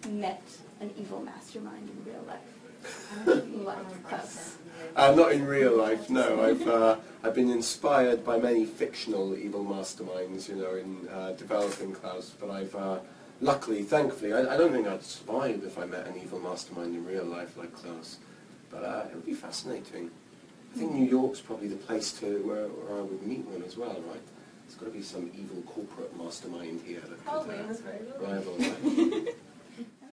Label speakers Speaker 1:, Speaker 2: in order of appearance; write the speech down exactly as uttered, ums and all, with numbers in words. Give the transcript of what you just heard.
Speaker 1: met an evil mastermind in real life? Like us.
Speaker 2: Uh, not in real life, no. I've uh, I've been inspired by many fictional evil masterminds, you know, in uh, developing Klaus. But I've uh, luckily, thankfully, I, I don't think I'd survive if I met an evil mastermind in real life like Klaus. But uh, it would be fascinating. I think New York's probably the place to where, where I would meet one as well, right? There's got to be some evil corporate mastermind here that
Speaker 1: Probably,
Speaker 2: could uh,
Speaker 1: that's right.
Speaker 2: rival, right?